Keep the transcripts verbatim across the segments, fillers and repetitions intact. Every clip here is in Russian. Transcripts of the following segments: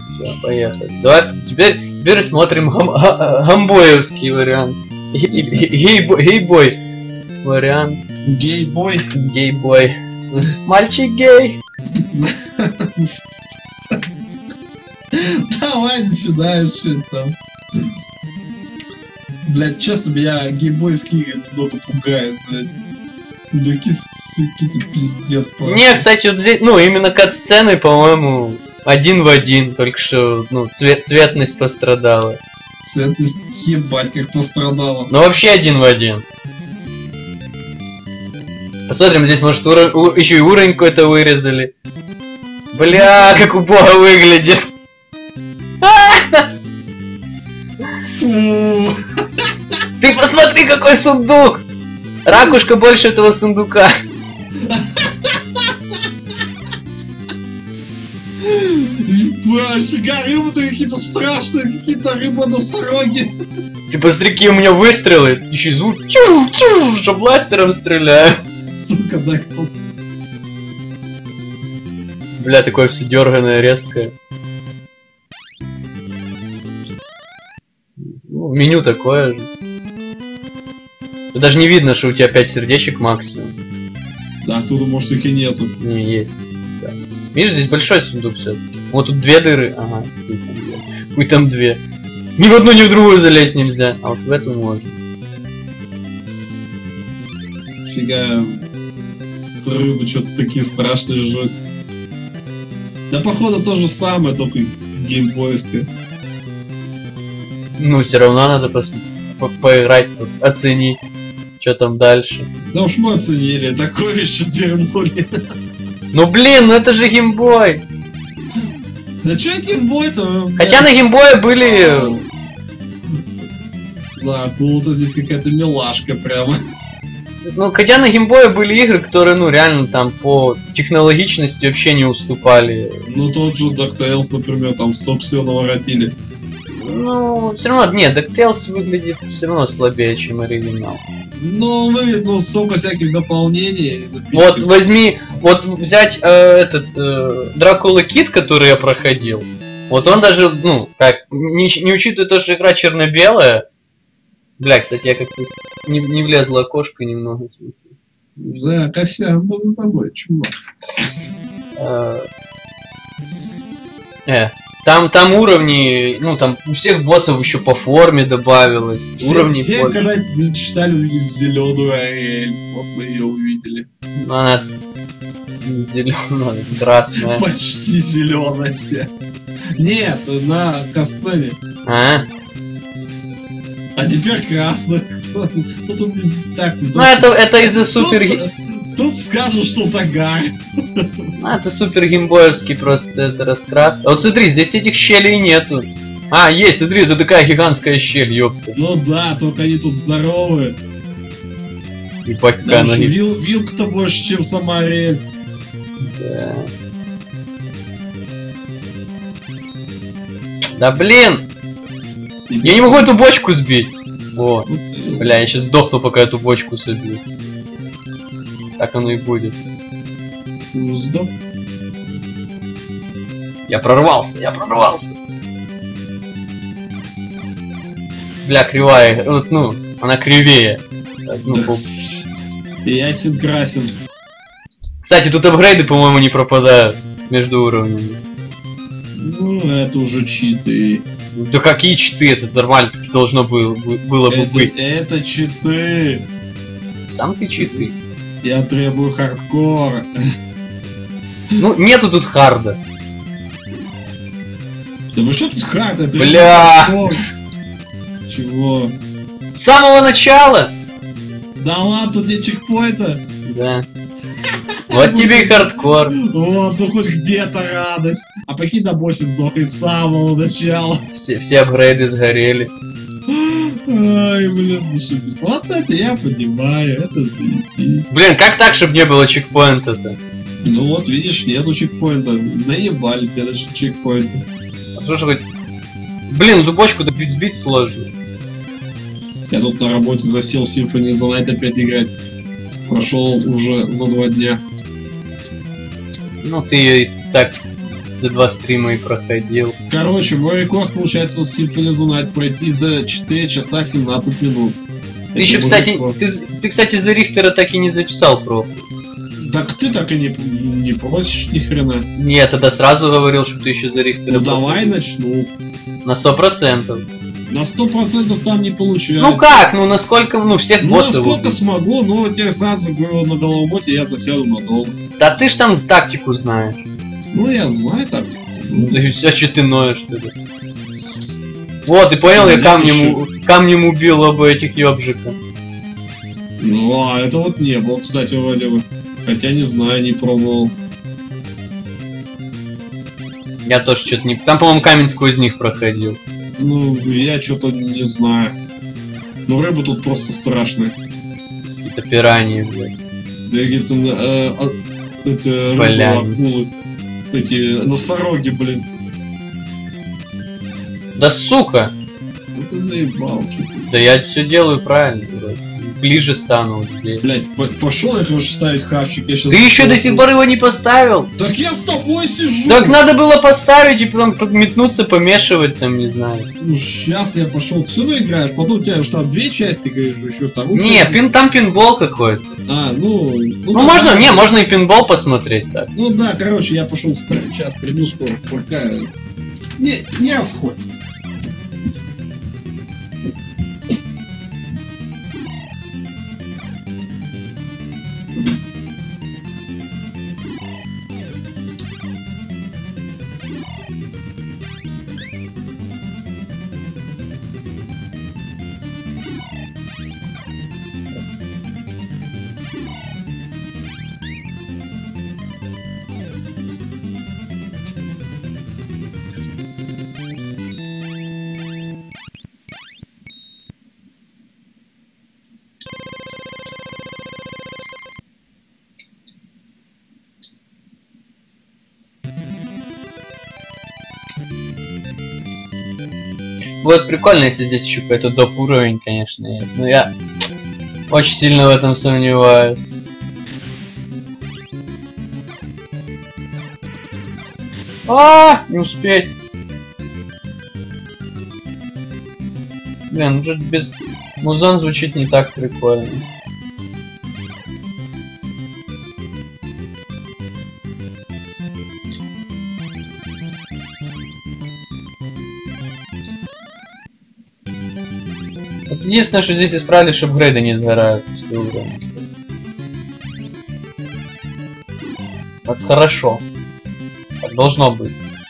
Все, поехали. Давай теперь, теперь смотрим гам га гамбоевский вариант. Гей-бой вариант. Гей-бой. Гей-бой. Мальчик гей. Давай начинаем, что там. Блять, честно, меня гейбойские игры немного пугают, блять. Такие какие-то пиздец. Не, кстати, вот здесь, ну, именно кат-сцены, по-моему, один в один, только что, ну, цвет, цветность пострадала. Цветность, ебать, как пострадала. Ну, вообще один в один. Посмотрим, здесь, может, уро... у... еще и уровень какой-то вырезали. Бля, как убого выглядит. Фу. Ты посмотри, какой сундук! Ракушка больше этого сундука. Ебать, фига, рыбы-то какие-то страшные, какие-то рыбы-носороги. Ты посмотри, какие у меня выстрелы. Еще и звук. Чу-чу, что бластером стреляю. Сука, дай пос... Бля, такое все дерганое, резкое. Ну, меню такое же. Тут даже не видно, что у тебя пять сердечек максимум. Да, тут, может, их и нету. Не, есть. Да. Видишь, здесь большой сундук все. Вот тут две дыры. Ага, хуй там две. Ни в одну, ни в другую залезть нельзя. А вот в эту можно. Фига. Рыбы что-то такие страшные жесть. Да, походу, то же самое, только геймбойское. Ну, все равно надо пос по поиграть, тут, оценить, что там дальше. Да уж мы оценили, такое еще дерьмо. Ну блин, ну это же геймбой. Да че геймбой-то? Хотя на геймбое были... Да, ну-то здесь какая-то милашка прямо. Ну, хотя на геймбое были игры, которые, ну, реально там по технологичности вообще не уступали. Ну, тот же DuckTales, например, там столько всего наворотили. Ну, все равно, нет, DuckTales выглядит все равно слабее, чем оригинал. Ну, выглядит, ну, столько всяких дополнений. Вот возьми, вот взять э, этот э, Дракула Кит, который я проходил. Вот он даже, ну, как, не, не учитывая то, что игра черно-белая. Бля, кстати, я как-то не, не влезла окошко немного. Да, косяк был за тобой, чувак. Э, э, там, там уровни, ну там у всех боссов еще по форме добавилось. Все, уровни все больше. когда мечтали увидеть зеленую Ариэль, вот мы ее увидели. Ну, она зеленая, красная. Почти зеленая все. Нет, на касцене. А? А теперь красная. Ну тут так не Ну это, это из-за супер... Тут, тут скажут, что загар. Ну, это супер геймбоевский просто, это раскрас. А вот смотри, здесь этих щелей нету. А, есть, смотри, это такая гигантская щель, ёпта. Ну да, только они тут здоровые. Ебать, Да, она... вил, вилка-то больше, чем сама Ариэль. Да. Да блин! Я не могу эту бочку сбить. О, бля, я сейчас сдохну, пока эту бочку собью. Так оно и будет. Ну, сдох. Я прорвался, я прорвался. Бля, кривая, вот, ну, она кривее. Так, ну, Да. по... Ясен красен. Кстати, тут апгрейды, по-моему, не пропадают между уровнями. Ну, это уже читы. Да какие читы, это нормально должно было, было бы Это, быть. это читы. Сам ты читы. Я требую хардкора. Ну, нету тут харда. Да вы что тут хард? Это Бля. хардкор. Чего? С самого начала? Да ладно, тут нет чекпоинта. Да. Вот тебе и хардкор. Вот, ну хоть где-то радость. А прикинь, на боссе сдохнет с самого начала. Все, все апгрейды сгорели. Ай, блин, зашибись. Ладно, это я понимаю, это заебись. Блин, как так, чтобы не было чекпоинта-то? Ну вот, видишь, нету чекпоинта. Наебали тебе даже чекпоинта. А что же хоть... Блин, эту бочку-то сбить сложно. Я тут на работе засел Symphony of the Night опять играть. Прошел уже за два дня. Ну ты ее и так за два стрима и проходил. Короче, мой рекорд получается в Symphony of the Night пройти за четыре часа семнадцать минут. Ты еще, кстати, ты, ты, кстати, за Рихтера так и не записал профу. Так ты так и не, не просишь ни хрена. Нет, тогда сразу говорил, что ты еще за Рихтера. Ну давай начну. На сто процентов. На сто процентов там не получается. Ну как? Ну насколько, ну всех Ну боссов насколько убить. смогу, но я сразу говорю, на головомоте я засяду надолго. Да ты ж там тактику знаешь. Ну я знаю так. Ну, Да и все, что ты ноешь, что ли. Вот, ты понял, я Я камнем, у- камнем убил оба этих ёбжика. ну а это вот не было, кстати, вроде бы. Хотя не знаю, не пробовал. Я тоже что-то не... Там, по-моему, камень сквозь них проходил. Ну, я что-то не знаю. Но рыба тут просто страшная. Какие-то пираньи, блядь. Да какие-то э, а, эти рыбы, Поляне. акулы. Эти носороги, блин. Да сука! Ну ты заебал, что-то. Да я все делаю правильно, блядь. Ближе стану вот здесь. Блять, пошел я, короче, ставить хавчик, я сейчас... Ты еще до сих пор его не поставил? Так я с тобой сижу! Так надо было поставить и потом метнуться, помешивать там, не знаю. Ну сейчас я пошел, ты все равно играешь, потом у тебя же там две части, говоришь, еще вторую. Не, часть. пин, там пинбол какой-то. А, ну... Ну, да, можно, да. не, можно и пинбол посмотреть так. Ну да, короче, я пошел ставить, сейчас приду скоро, пока... Не, не расходимся. Вот прикольно, если здесь еще какой-то доп уровень, конечно, есть. Но я очень сильно в этом сомневаюсь. А, не успеть. Блин, уже без музон звучит не так прикольно. Вот единственное, что здесь исправили, чтобы грейды не сгорают после уровня. Вот хорошо. Так должно быть.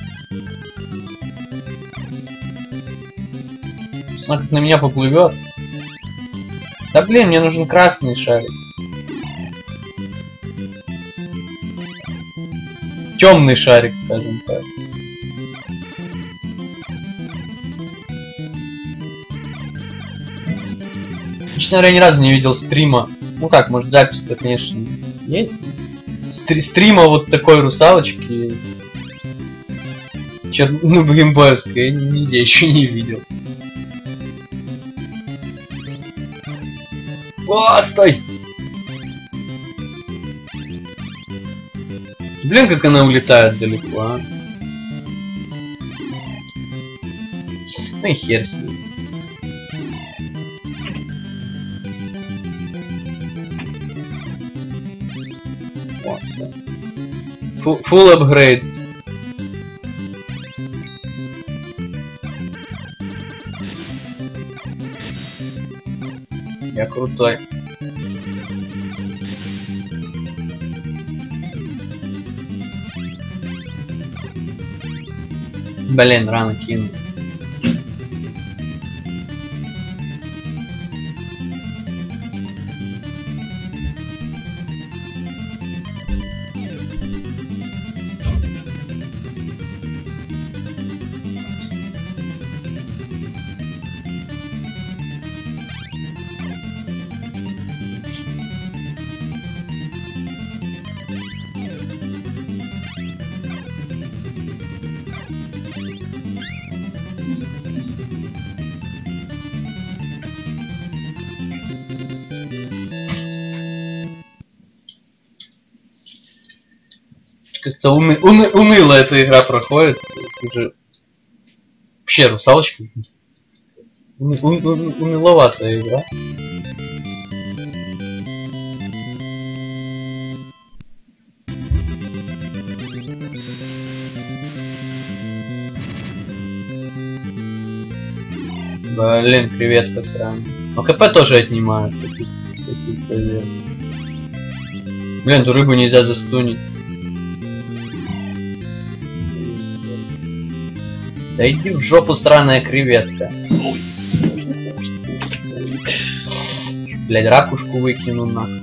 Она как на меня поплывет. Да блин, мне нужен красный шарик. Темный шарик, скажем так. Честно говоря, я ни разу не видел стрима. Ну как, может запись-то, конечно, есть. Стри стрима вот такой русалочки. Чер... Ну, геймбоевской я нигде еще не видел. О, стой! Блин, как она улетает далеко, а. Ну и хер с ним. О, всё. Фу- Full апгрейд. Я крутой. Блин, рано кину. Как-то уны... уны... уныло эта игра проходит. Уже... Вообще, русалочка. Уны... Уны... Уныловатая игра. Блин, креветка сраная. Но ХП тоже отнимают. Блин, эту рыбу нельзя застунить. Да иди в жопу, сраная креветка. Блядь, ракушку выкину нахуй.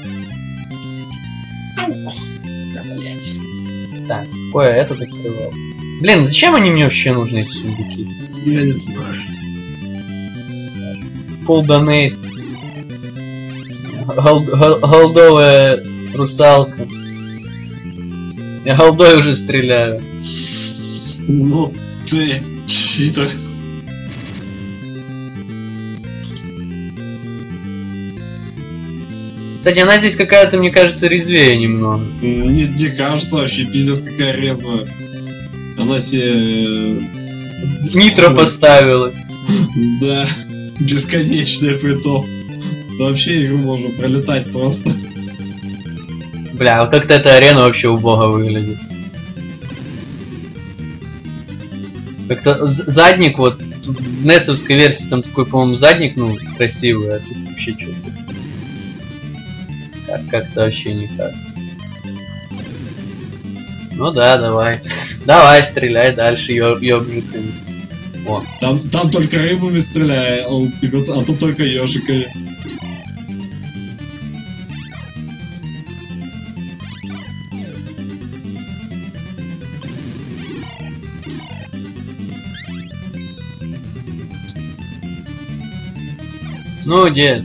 Да, блядь. Так, какое этот открывал? Блин, зачем они мне вообще нужны, эти сундуки? Я не знаю. Full donate. Гол гол голдовая русалка. Я голдой уже стреляю. Ну ты читер. Кстати, она здесь какая-то, мне кажется, резвее немного. Не, не кажется, вообще пиздец какая резвая. Она себе... Нитро поставила. Да, бесконечный притом. Вообще игру можно пролетать просто. Бля, вот как-то эта арена вообще убого выглядит. Как-то задник вот, тут в несовской версии там такой, по-моему, задник, ну, красивый, а тут вообще что-то. Как- Как-то вообще никак. Ну да, давай. Давай, стреляй дальше, ёбжиками. О, Там, там только рыбами стреляй, а тут, а тут только ежиками. ну дед.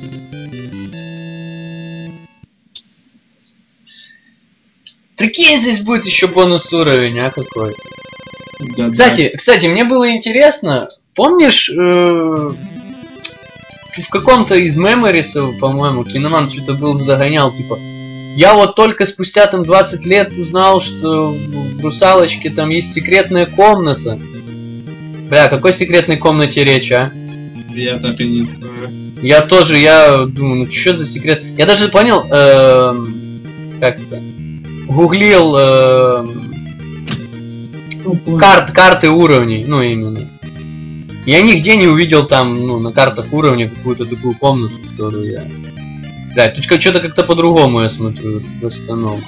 Прикинь, здесь будет еще бонус уровень, а какой? Да, Кстати, кстати, мне было интересно, помнишь, э, в каком-то из меморисов, по-моему, Киноман что-то был догонял, типа, я вот только спустя там двадцать лет узнал, что в Русалочке там есть секретная комната. Бля, о какой секретной комнате речь, а? да, я так и не знаю. Я тоже, я думаю, ну что за секрет? Я даже понял, эм, как это, гуглил эм, Ну, понял. карт, карты уровней, ну именно. Я нигде не увидел там, ну, на картах уровней какую-то такую комнату, которую я... Блядь, тут как- что-то как-то по-другому я смотрю, в основном.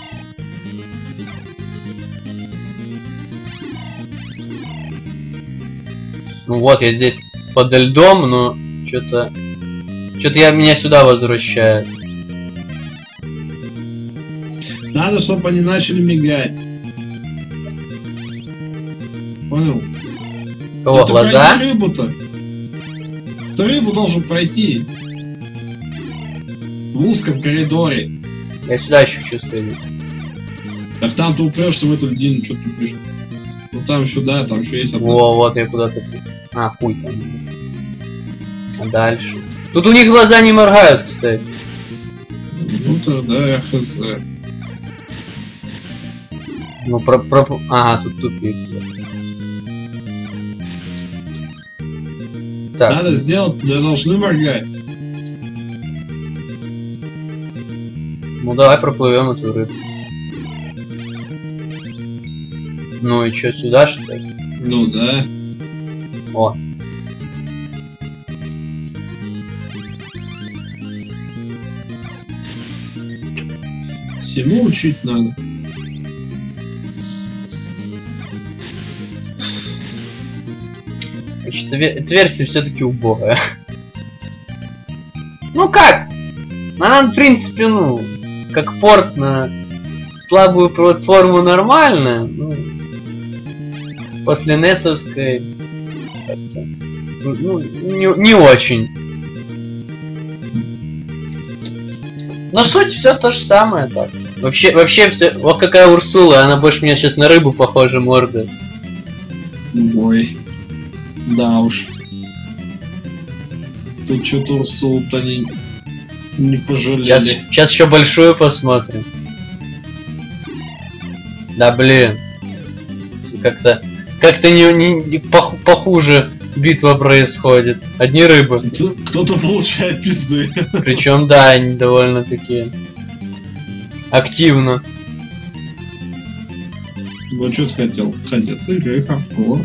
Ну вот, я здесь подо льдом, но что-то... Что-то я меня сюда возвращает. Надо, чтобы они начали мигать. Понял? Кого, Да ты глаза? пройди рыбу-то. Ты рыбу должен пройти. В узком коридоре. Я сюда еще чувствую. Так там ты упрешься в эту льдину, что ты тупишь. Ну там сюда, там еще есть одна. Во, вот я куда-то... А, хуй там. А дальше? Тут у них глаза не моргают, кстати. Ну тогда я хз. Ну, про... про... Ага, тут тупик. Так, Надо сделать, да должны моргать. ну давай проплывем эту рыбу. Ну и чё, сюда что ли? Ну да. О. Всему учить надо. Значит, эта версия все-таки убогая. Ну как? Она, в принципе, ну, как порт на слабую платформу нормальная. Ну, после несовской как-то, ну, не, не очень. Но суть все то же самое так. Вообще, вообще все. Вот какая Урсула, она больше меня сейчас на рыбу похожа морда. Ой. Да уж. Тут что-то Урсул-то не, не пожалели. Сейчас, сейчас еще большую посмотрим. Да блин. Как-то как-то не, не, не пох, похуже битва происходит. Одни рыбы. Кто-то получает пизды. Причем да, они довольно-таки активно. Ну что ты хотел? Конец игры, хардкор.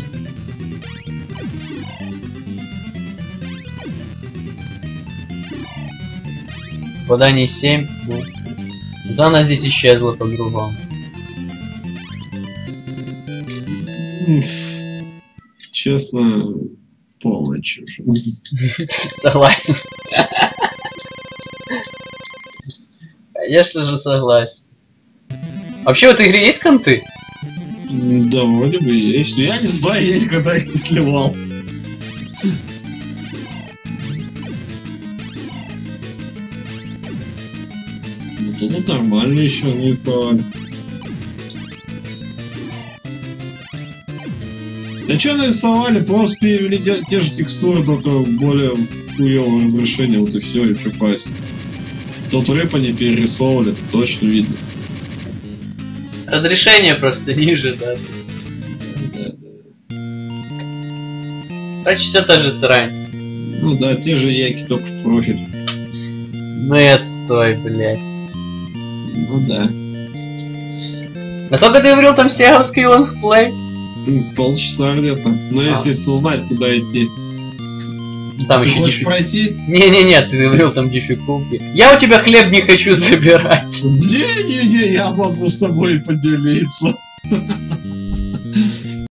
Попадание семь. Ну, да, она здесь исчезла по-другому. Честно, полная чушь. Согласен. Конечно же согласен. Вообще в этой игре есть конты? Да, вроде бы есть. Я не знаю, я никогда их не сливал. Ну тут нормально еще не сливали. Да что нарисовали? Просто перевели те, те же текстуры, только более хуевое разрешение, вот и все, и припасть. Тот рэп они перерисовывали, это точно видно. Разрешение просто ниже, да. Да, да. Короче, все та же срань. Ну да, те же яки, только в профиль. Ну и отстой, блядь. Ну да. Насколько ты говорил там сеговский лонгплей? Полчаса где-то. Но А. если знать, куда идти. Там Ты еще хочешь дефи- пройти? Не-не-не, ты говорил там дефикулки. Я у тебя хлеб не хочу забирать. Не-не-не, я могу с тобой поделиться.